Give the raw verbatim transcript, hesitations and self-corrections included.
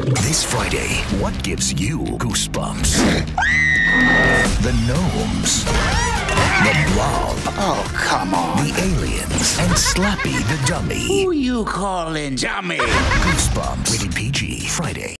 This Friday, what gives you goosebumps? The gnomes, the blob, Oh, come on. the aliens, and Slappy the dummy. Who you calling dummy? Goosebumps, rated P G, Friday.